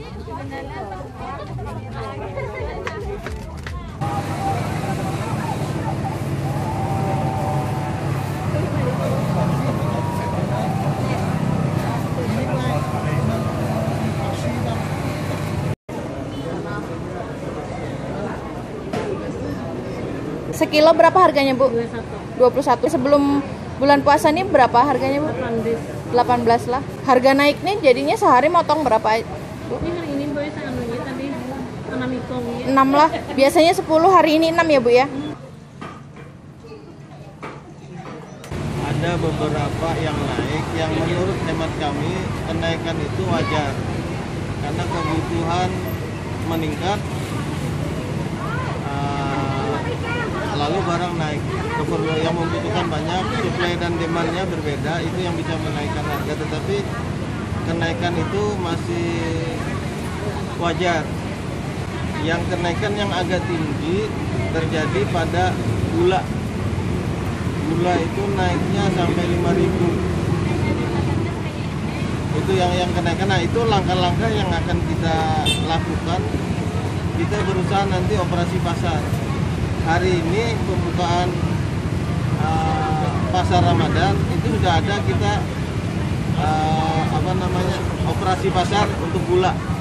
Sekilo berapa harganya, Bu? 21. Sebelum bulan puasa ini berapa harganya, Bu? 18 lah. Harga naik nih jadinya sehari motong berapa, Bu? Ini hari ini boleh seanunya tadi 6 ikong ya. 6 lah. Biasanya 10, hari ini 6 ya, Bu ya? Ada beberapa yang naik yang menurut hemat kami kenaikan itu wajar karena kebutuhan meningkat, lalu barang naik. Keperluan yang membutuhkan banyak, supply dan demand-nya berbeda, itu yang bisa menaikkan harga. Tetapi kenaikan itu masih wajar. Yang kenaikan yang agak tinggi terjadi pada gula. Gula itu naiknya sampai 5.000. Itu yang kenaikan. Nah, itu langkah-langkah yang akan kita lakukan. Kita berusaha nanti operasi pasar. Hari ini pembukaan pasar Ramadan itu sudah ada kita operasi pasar untuk gula.